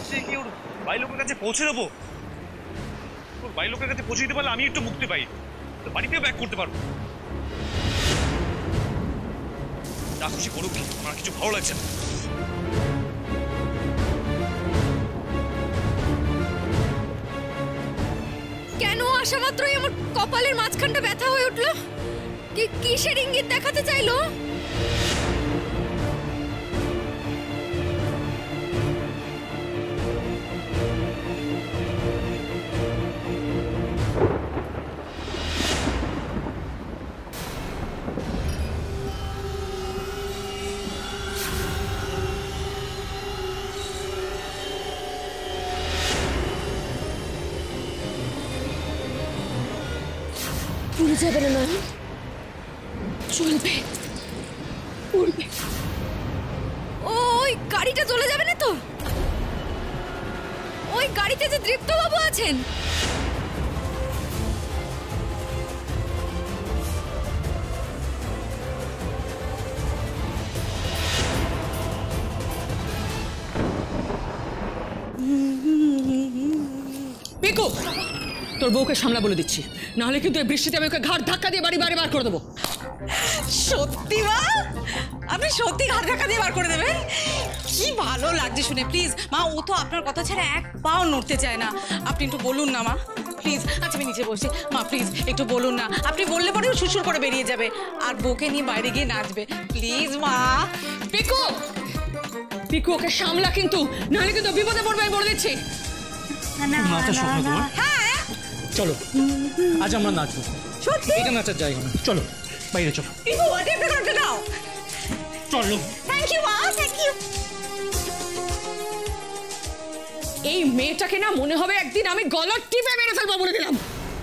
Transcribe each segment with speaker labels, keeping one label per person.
Speaker 1: বাঁচিয়ে কি ওর বাড়ির লোকের কাছে পৌঁছে দেবো? ওর বাড়ির লোকের কাছে পৌঁছে দিতে পারলে আমি একটু মুক্তি পাই, বাড়িতেও ব্যাক করতে পারবো। যা খুশি করুক, আমার কিছু ভালো লাগছে না।
Speaker 2: কেন আসা মাত্রই আমার কপালের মাঝখানটা ব্যথা হয়ে উঠলো? কিসের ইঙ্গিত দেখাতে চাইলো? পুড়ে যাবে না নয়ন, চলবে, উড়বে। ওই গাড়িটা চলে যাবে না তো? ওই গাড়িতে যে দীপ্তবাবু আছেন।
Speaker 3: পিকু, তোর বউকে সামলা বলে দিচ্ছি, নাহলে কিন্তু এই বৃষ্টিতে আমি ওকে ঘাট ধাক্কা দিয়ে বাড়ি বার করে দেবো।
Speaker 4: সত্যি মা, আপনি সত্যি ঘাট ধাক্কা দিয়ে বার করে দেবেন? কি ভালো লাগছে শুনে। প্লিজ মা, ও তো আপনার কথা ছাড়া এক পাও নড়তে চায় না। আপনি একটু বলুন না মা, প্লিজ। আচ্ছা আমি নিচে বসছি, মা প্লিজ একটু বলুন না। আপনি বললে পরে সুরসুর করে বেরিয়ে যাবে আর বউকে নিয়ে বাইরে গিয়ে নাচবে। প্লিজ মা।
Speaker 3: পিকু, পিকু ওকে সামলা কিন্তু, নাহলে কিন্তু বিপদে পড়বে, আমি বলে দিচ্ছি।
Speaker 4: হ্যাঁ
Speaker 5: চলো আজ আমরা নাচবো।
Speaker 4: সত্যি?
Speaker 5: এটা নাচার জায়গা না, চলো বাইরে চলো।
Speaker 4: পিকু, টেপটা করতে দাও।
Speaker 5: চলো।
Speaker 4: থ্যাংক ইউ মা, থ্যাংক ইউ।
Speaker 3: এই মেয়েটাকে না মনে হবে একদিন আমি গলার টিপে মেরে ফেলবো, বলে দিলাম।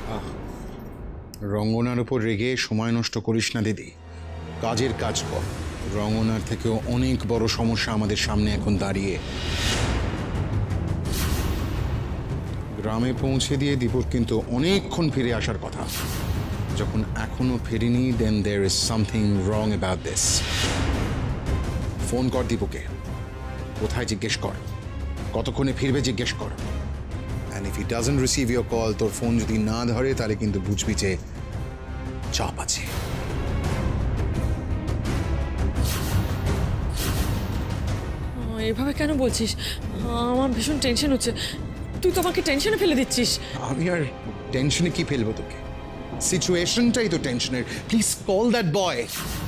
Speaker 6: রঙ্গনার উপর রেগে সময় নষ্ট করিস না দিদি, কাজের কাজ কর। রঙ্গনার থেকেও অনেক বড় সমস্যা আমাদের সামনে এখন দাঁড়িয়ে। গ্রামে পৌঁছে দিয়ে দীপুর কিন্তু অনেকক্ষণ ফিরে আসার কথা। যখন এখনো ফেরেনি, then there is something wrong about this. Phone কর দীপুকে, কোথায় জিজ্ঞেস কর, কতক্ষণে ফিরবে জিজ্ঞেস কর। And if he doesn't receive your call, তোর ফোন যদি না ধরে তাহলে কিন্তু বুঝবি যে চাপ আছে।
Speaker 3: এভাবে কেন বলছিস? আমার ভীষণ টেনশন হচ্ছে। তুই তো আমাকে টেনশনে ফেলে দিচ্ছিস।
Speaker 6: আমি আর টেনশনে কি ফেলবো তোকে? সিচুয়েশনটাই তো টেনশনের। Please call that boy.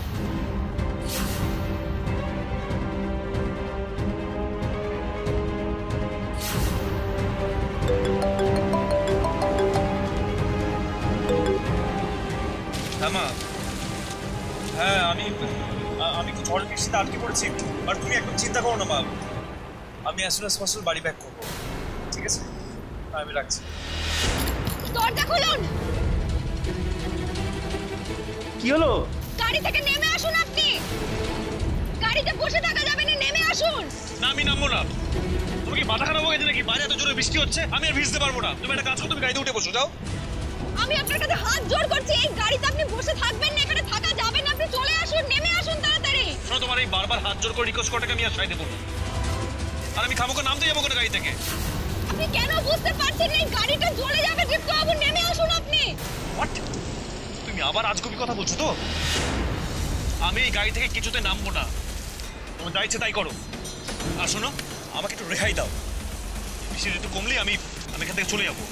Speaker 1: হ্যাঁ মা, হ্যাঁ আমি তো ঝড় বৃষ্টিতে আটকে পড়েছি, আর তুমি একদম চিন্তা করো না মা, আমি as soon as possible বাড়ি ব্যাক করবো, ঠিক আছে? আমি রাখছি।
Speaker 2: দরজা খুলুন।
Speaker 1: কি হলো?
Speaker 2: গাড়ি থেকে নেমে আসুন আপনি। গাড়িতে বসে থাকা যাবে না, নেমে আসুন।
Speaker 1: না আমি নামবো না। তুমি কি মাথা খারাপ হয়ে গেছে নাকি? বাইরে এত জোরে বৃষ্টি হচ্ছে, আমি আর ভিজতে পারবো না। তুমি একটা কাজ করো, তুমি গাড়িতে উঠে বসো, যাও।
Speaker 2: আমি আপনার কাছে হাত জোড় করছি, এই গাড়িতে আপনি বসে থাকবেন না, এখানে থাকা যাবে না। আপনি চলে আসুন, নেমে আসুন তাড়াতাড়ি।
Speaker 1: শোনো, তোমার এই বারবার হাত জোর করে রিকোয়েস্ট করাটাকে আমি আর সাইডে বলবো, আর আমি খামোকে নামতে যাবো কোনো গাড়ি থেকে।
Speaker 2: আপনি কেন বুঝতে পারছেন না? এই গাড়িটা চলে যাবে, দীপ্তবাবু, নেমে আসুন আপনি।
Speaker 1: হোয়াট? তুমি আবার আজগুবি কথা বলছো তো? আমি এই গাড়ি থেকে কিছুতে নামবো না, তোমার যা ইচ্ছে তাই করো। আর শোনো, আমাকে একটু রেহাই দাও। বৃষ্টি একটু কমলেই আমি এখান থেকে চলে যাবো।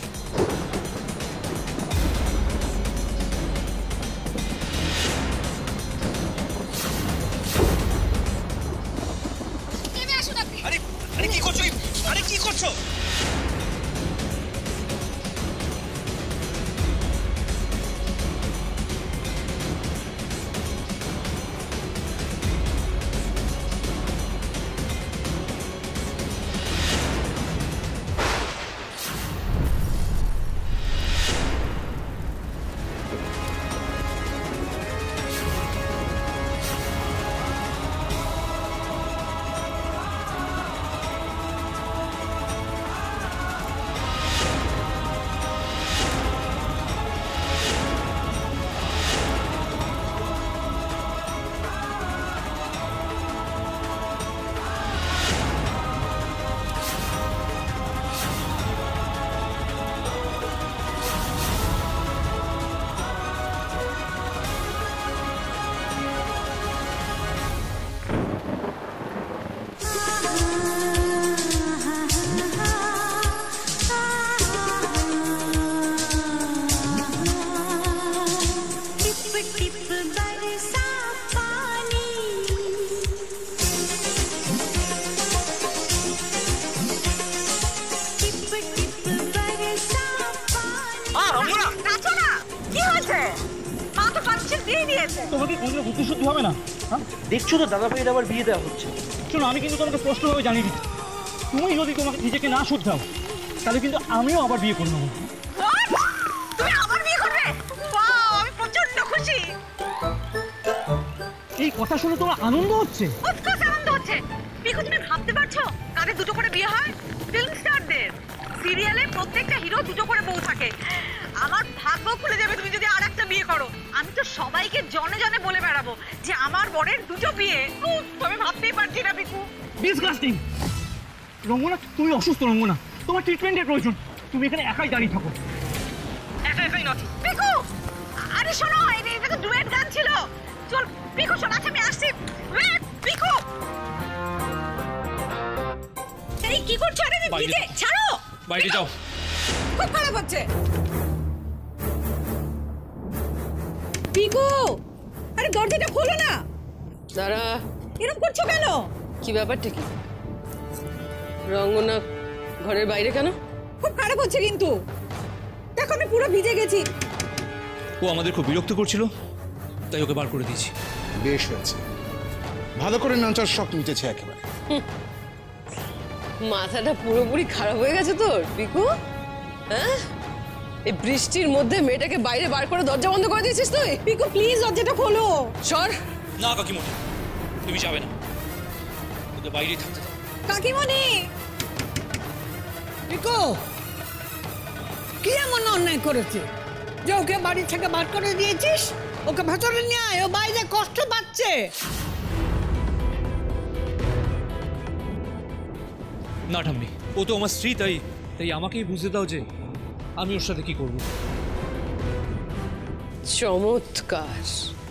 Speaker 2: নেমে আসুন আপনি।
Speaker 1: আরে আরে কি করছো? আরে কি করছো?
Speaker 5: তোমাকে কোনো বুদ্ধি শুদ্ধি হবে না? হ্যাঁ, দেখছো তো দাদা ভাইয়ের আবার বিয়ে দেওয়া হচ্ছে। শোনো, আমি কিন্তু তোমাকে স্পষ্টভাবে জানিয়ে দিচ্ছি, তুমি যদি তোমাকে নিজেকে না শুধরাও তাহলে কিন্তু আমিও আবার বিয়ে করে নেবো।
Speaker 4: তুমি আবার বিয়ে করবে? বাহ, আমি প্রচন্ড খুশি।
Speaker 5: এই কথা শুনে তোমার আনন্দ হচ্ছে?
Speaker 4: অফকোর্স আনন্দ হচ্ছে। পিকু, তুমি ভাবতে পারছো কাদের দুটো করে বিয়ে হয়? ফিল্ম স্টারদের। সিরিয়ালে প্রত্যেকটা হিরো দুটো করে বউ থাকে। আমার ভাগ্য খুলে যাবে তুমি যদি আরেকটা বিয়ে করো। আমি তো সবাইকে জনে জনে বলে বেড়াবো যে আমার বরের দুটো বিয়ে। তুমি ভাবতেই পারছি না পিকু।
Speaker 5: ডিসগাস্টিং। রঙ্গনা, তুমি অসুস্থ রঙ্গনা, তোমার ট্রিটমেন্টের প্রয়োজন। তুমি এখানে একাই দাঁড়িয়ে থাকো।
Speaker 4: একাই নয় পিকু। আরে শোনো, এটা তো ডুয়েট গান ছিল। চল পিকু, শোন, আচ্ছা আমি আসছি। ওয়েট পিকু, এই কি করছো? আরে নিচে ছাড়ো,
Speaker 5: বাইরে যাও।
Speaker 4: খুব খারাপ হচ্ছে। পিকু, আরে দরজাটা খোলো না।
Speaker 3: দাঁড়া,
Speaker 4: এরকম করছো কেন?
Speaker 3: কি ব্যাপারটা কি? রঙ্গনা ঘরের বাইরে কেন?
Speaker 4: খুব খারাপ হচ্ছে কিন্তু। দেখো আমি পুরো ভিজে গেছি।
Speaker 5: ও আমাদের খুব বিরক্ত করছিল, তাই ওকে বার করে দিয়েছি।
Speaker 6: বেশ হয়েছে, ভালো করে নাচার শখ মিটেছে একেবারে।
Speaker 3: মাথাটা পুরোপুরি খারাপ হয়ে গেছে তোর পিকু। হ্যাঁ, এই বৃষ্টির মধ্যে মেয়েটাকে বাইরে বার করে দরজা বন্ধ করে দিয়েছিস তুই?
Speaker 4: পিকু প্লিজ দরজাটা খোলো।
Speaker 3: সর।
Speaker 5: না কাকিমণি, তুমি যাবে না, ওকে বাইরেই থাকতে দাও।
Speaker 4: কাকিমণি,
Speaker 7: পিকু কি এমন অন্যায় করেছে যে ওকে বাড়ি থেকে বার করে দিয়েছিস? ওকে ভেতরে নিয়ে আয়, ও বাইরে কষ্ট পাচ্ছে।
Speaker 5: না ঠাম্মি, ও তো আমার স্ত্রী, তাই তাই আমাকেই বুঝতে দাও যে আমি ওর সাথে কি করব।
Speaker 3: চমৎকার।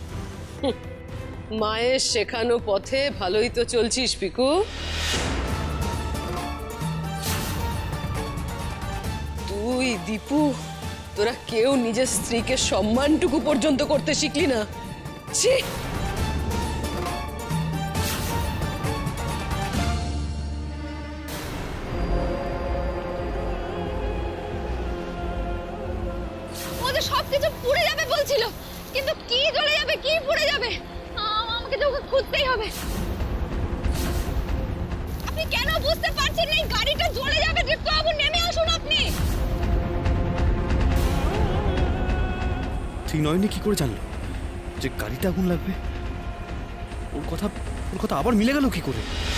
Speaker 3: মায়ের শেখানো পথে ভালোই তো চলছিস পিকু। তুই দীপু, তোরা কেউ নিজের স্ত্রীকে সম্মানটুকু পর্যন্ত করতে শিখলি না। ছি।
Speaker 2: ও যে সবকিছু পুড়ে যাবে বলছিল, কিন্তু কি জ্বলে যাবে, কি পুড়ে যাবে? আমাকে তো ওকে খুঁজতেই হবে। আপনি কেন বুঝতে পারছেন না? এই গাড়িটা জ্বলে যাবে। দীপ্ত বাবু, নেমে আসুন আপনি।
Speaker 8: ত্রিনয়নী কি করে জানলো যে গাড়িতে আগুন লাগবে? ওর কথা আবার মিলে গেল কি করে?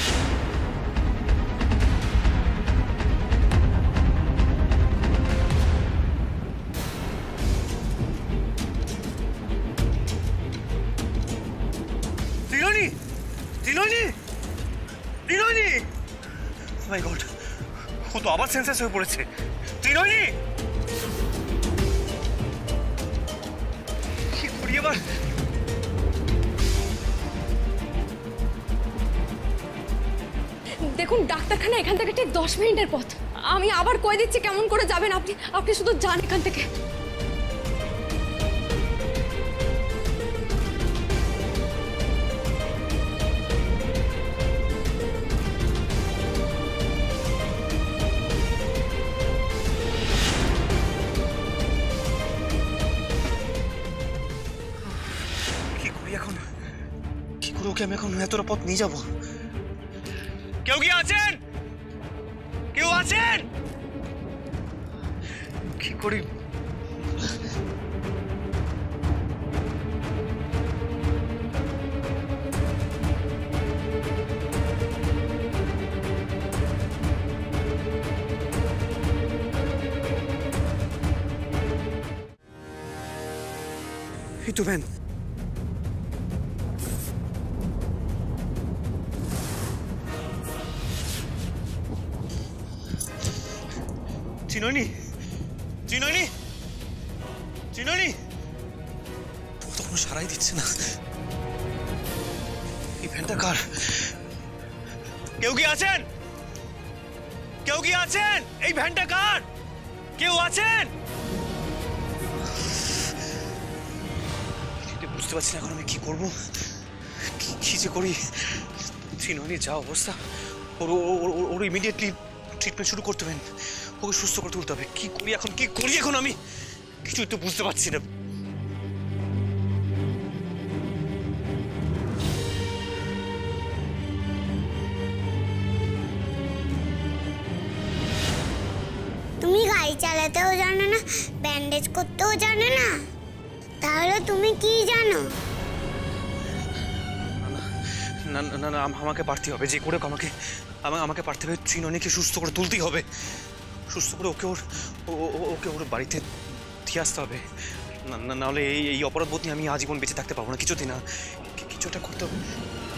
Speaker 1: ত্রিনয়নী, ত্রিনয়নী, ত্রিনয়নী! মাই গড, ও তো আবার সেন্সেস হয়ে পড়েছে। ত্রিনয়নী, কি করি এবার?
Speaker 2: দেখুন, ডাক্তারখানা এখান থেকে ঠিক 10 মিনিটের পথ। আমি আবার কয়ে দিচ্ছি কেমন করে যাবেন আপনি। আপনি শুধু যান এখান থেকে।
Speaker 1: কি করি এখন? কি করে ওকে আমি এখন এতটা পথ নিয়ে যাবো? কেউ কি আছেন? কেউ আছেন? কি করি? এই তো ভ্যান। ত্রিনয়নী, ত্রিনয়নী, ত্রিনয়নী! ও তো কোনো সাড়াই দিচ্ছে না। এই ভ্যানটা কার? কেউ কি আছেন? কেউ কি আছেন? এই ভ্যানটা কার? কেউ আছেন? বুঝতে পারছি না এখন আমি কি করবো, কি যে করি। ত্রিনয়নীর যা অবস্থা, ওর ইমিডিয়েটলি ট্রিটমেন্ট শুরু করতে হবে, ওকে সুস্থ করে তুলতে হবে। কি করি এখন আমি কিছুই তো বুঝতে পারছি না।
Speaker 9: লাগাতেও জানে না, ব্যান্ডেজ করতেও জানে না। তাহলে তুমি কি জানো?
Speaker 1: না না না, আমাকে পারতে হবে, যে করে আমাকে পারতে হবে। ত্রিনয়নীকে সুস্থ করে তুলতেই হবে, সুস্থ করে ওকে ওর বাড়িতে দিয়ে আসতে হবে। না হলে এই অপরাধ বোধ নিয়ে আমি আজীবন বেঁচে থাকতে পারবো না। কিছুতেই না, কিছু একটা করতে হবে।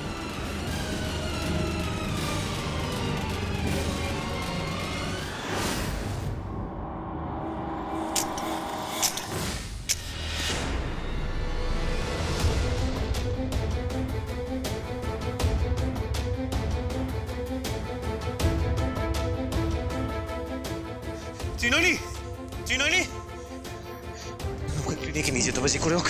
Speaker 1: ত্রিনয়নী, ত্রিনয়নী, ওকে ক্লিনিকে নিয়ে যেতে হবে যে করে হোক।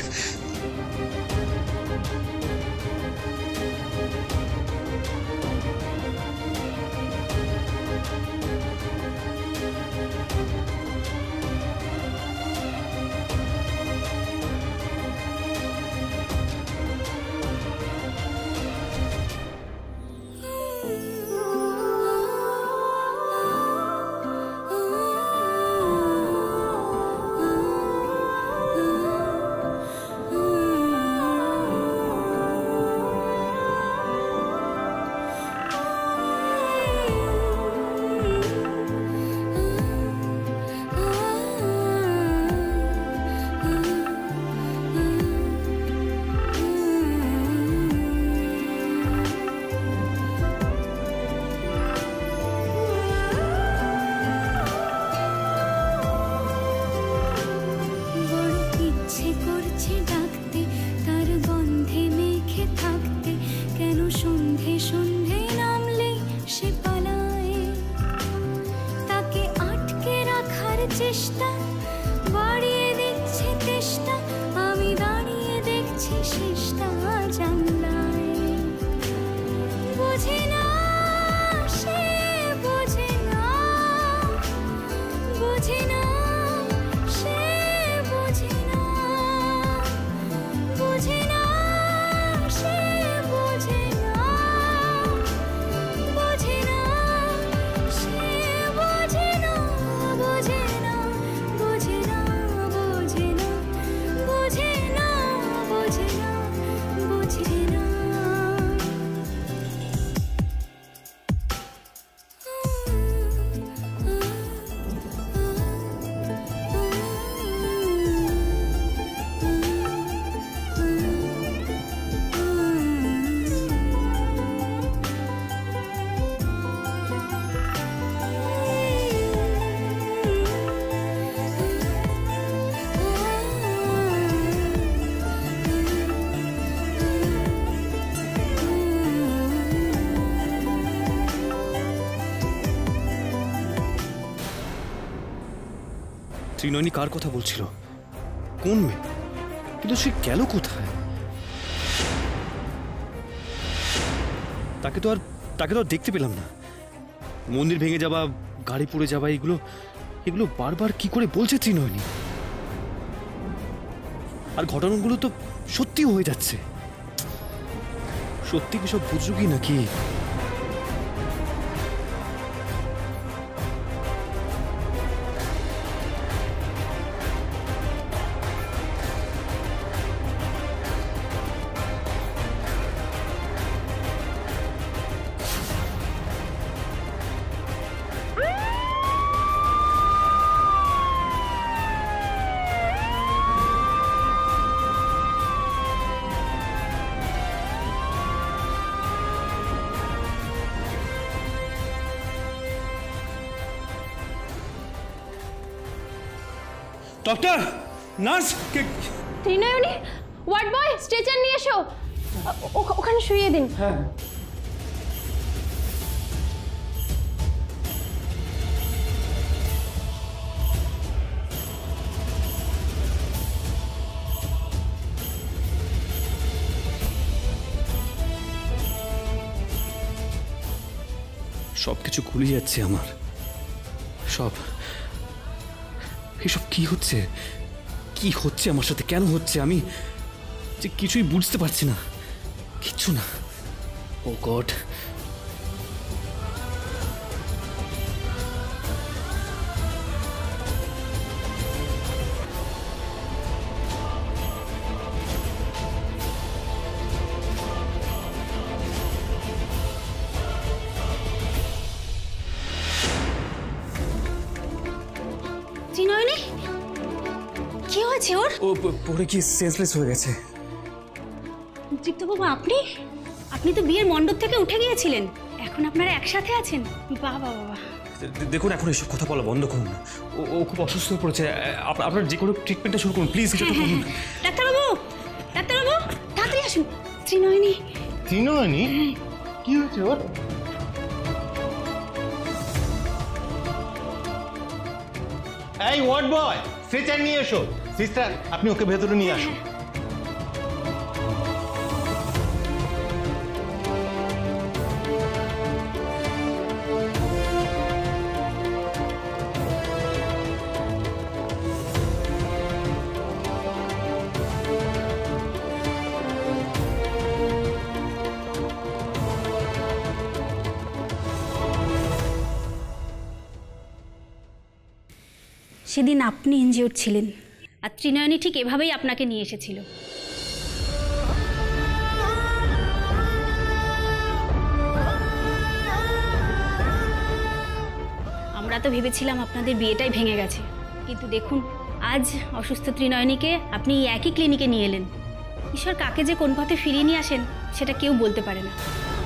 Speaker 10: চেষ্টা বাড়িয়ে দিচ্ছে চেষ্টা, আমি দাঁড়িয়ে দেখছি শেষটা জানলায়। বোঝে না সে, বোঝে না, বোঝে না সে, বোঝে না, বোঝে না সে, বোঝে না, বোঝে না সে, বোঝে না, বোঝে না, বোঝে না, বোঝে না, বোঝে না, বোঝে না, বোঝে না।
Speaker 8: ত্রিনয়নী কার কথা বলছিল? কোন মেয়ে? কিন্তু সে গেল কোথায়? তাকে তো আর দেখতে পেলাম না। মন্দির ভেঙে যাওয়া, গাড়ি পুড়ে যাওয়া, এগুলো বারবার কি করে বলছে ত্রিনয়নী? আর ঘটনাগুলো তো সত্যিও হয়ে যাচ্ছে। সত্যি কি সব বুঝুকি নাকি?
Speaker 5: Doctor, nurse,
Speaker 2: Trinayani, ward boy, stretcher নিয়ে এসো। ওখানে শুইয়ে দিন।
Speaker 5: হ্যাঁ।
Speaker 8: সবকিছু গুলিয়ে যাচ্ছে আমার। এসব কি হচ্ছে? কি হচ্ছে আমার সাথে? কেন হচ্ছে? আমি যে কিছুই বুঝতে পারছি না, কিচ্ছু না। ও গড,
Speaker 10: কি হয়েছে ওর?
Speaker 8: ও পড়ে কি সেন্সলেস হয়ে গেছে।
Speaker 10: দীপ্তবাবু আপনি তো বিয়ের মণ্ডপ থেকে উঠে গিয়েছিলেন, এখন আপনারা একসাথে আছেন। বাবা বাবা,
Speaker 8: দেখুন এখন এসব কথা বলা বন্ধ করুন না, ও খুব অসুস্থ হয়ে পড়েছে। আপনার যে কোনো ট্রিটমেন্টটা শুরু করুন প্লিজ।
Speaker 10: ডাক্তারবাবু তাড়াতাড়ি আসুন। ত্রিনয়নী
Speaker 11: কি হয়েছে ওর? এই ওয়ার্ড বয়, স্ট্রেচার নিয়ে এসো। সিস্টার, আপনি ওকে ভেতরে নিয়ে আসুন।
Speaker 10: সেদিন আপনি ইনজিওর্ড ছিলেন, আর ত্রিনয়নী ঠিক এভাবেই আপনাকে নিয়ে এসেছিল। আমরা তো ভেবেছিলাম আপনাদের বিয়েটাই ভেঙে গেছে, কিন্তু দেখুন আজ অসুস্থ ত্রিনয়নীকে আপনি এই একই ক্লিনিকে নিয়ে এলেন। ঈশ্বর কাকে যে কোন পথে ফিরিয়ে নিয়ে আসেন সেটা কেউ বলতে পারে না।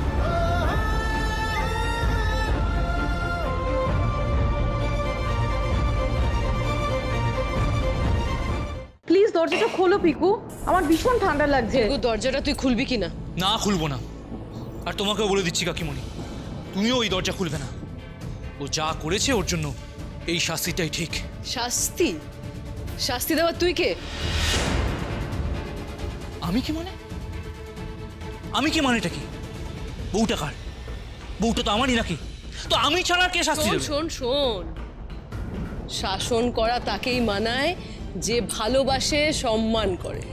Speaker 3: প্লিজ দরজাটা খোলো পিকু, আমার ভীষণ ঠান্ডা লাগছে। দরজাটা তুই খুলবি কিনা?
Speaker 1: না খুলবো না, আর তোমাকেও বলে দিচ্ছি কাকিমণি, তুমিও ওই দরজা খুলবে না। ও যা করেছে ওর জন্য এই শাস্তিটাই ঠিক।
Speaker 3: শাস্তি? শাস্তি দেওয়া তুই কে?
Speaker 1: আমি কি মানেটা কি? বউটা কার? বউটা তো আমারই নাকি, তো আমি ছাড়া কে শাস্তি দেবে?
Speaker 3: শোন, শাসন করা তাকেই মানায় যে ভালোবাসে, সম্মান করে।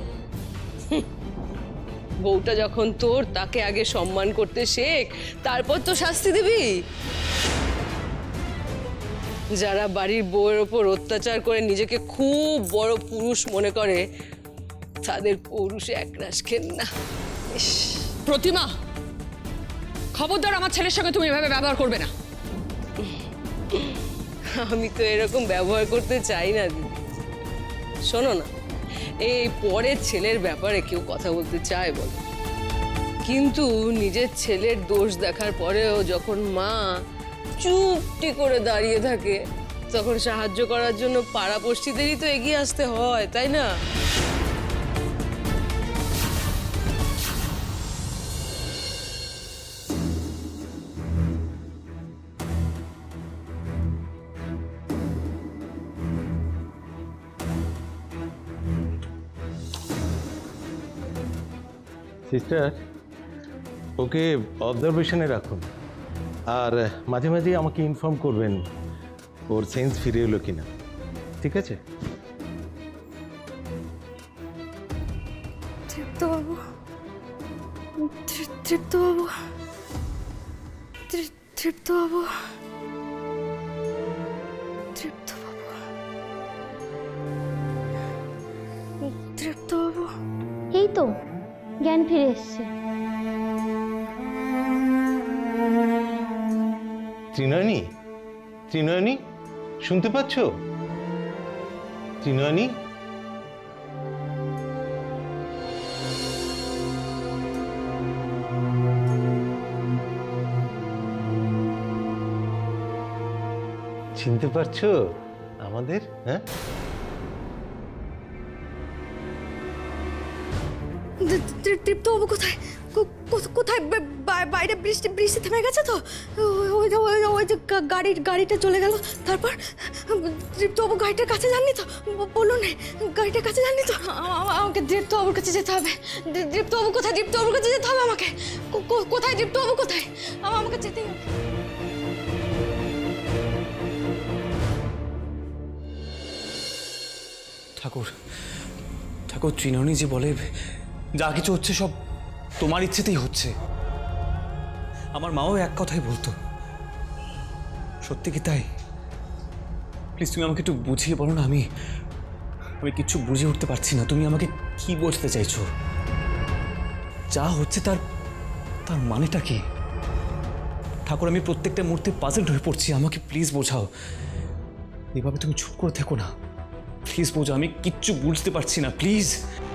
Speaker 3: বউটা যখন তোর, তাকে আগে সম্মান করতে শেখ, তারপর তো শাস্তি দিবি। যারা বাড়ির বউয়ের ওপর অত্যাচার করে নিজেকে খুব বড় পুরুষ মনে করে, তাদের পৌরুষে একরাশ খেন না। প্রতিমা, খবরদার আমার ছেলের সঙ্গে তুমি এভাবে ব্যবহার করবে না। আমি তো এরকম ব্যবহার করতে চাই না দিদি। শোনো না, এই পরের ছেলের ব্যাপারে কেউ কথা বলতে চায় বল, কিন্তু নিজের ছেলের দোষ দেখার পরেও যখন মা চুপটি করে দাঁড়িয়ে থাকে, তখন সাহায্য করার জন্য পাড়াপড়শিদেরই তো এগিয়ে আসতে হয়, তাই না?
Speaker 11: সিস্টার, ওকে অবজারভেশনে রাখুন, আর মাঝে মাঝে আমাকে ইনফর্ম করবেন ওর সেন্স ফিরে এলো কিনা, ঠিক আছে?
Speaker 10: তৃপ্তবাবু,
Speaker 9: এই তো জ্ঞান ফিরে এসছে।
Speaker 11: ত্রিনয়নী, শুনতে পাচ্ছ? ত্রিনয়নী, চিনতে পারছো আমাদের? হ্যাঁ,
Speaker 2: দীপ্তবাবু কোথায়? কোথায়? বাইরে বৃষ্টি থেমে গেছে তো, ওই যে গাড়িটা চলে গেল। তারপর দীপ্তবাবু গাড়িটার কাছে যাননি তো? বলুন, গাড়িটার কাছে যাননি তো? আমাকে দীপ্তবাবুর কাছে যেতে হবে। দীপ্তবাবু কোথায়? দীপ্তবাবুর কাছে যেতে হবে আমাকে। কোথায় দীপ্তবাবু? কোথায়? আমাকে যেতেই হবে।
Speaker 8: ঠাকুর, ত্রিনয়নী যে বলে যা কিছু হচ্ছে সব তোমার ইচ্ছেতেই হচ্ছে, আমার মাও এক কথাই বলতো। সত্যি কি তাই? প্লিজ তুমি আমাকে একটু বুঝিয়ে বলো না, আমি কিচ্ছু বুঝে উঠতে পারছি না। তুমি আমাকে কি বলতে চাইছো? যা হচ্ছে তার মানেটা কি? ঠাকুর, আমি প্রত্যেকটা মুহূর্তে পাজলড হয়ে পড়ছি, আমাকে প্লিজ বোঝাও। এভাবে তুমি চুপ করে থেকো না। প্লিজ পূজা, আমি কিচ্ছু বুঝতে পারছি না, প্লিজ।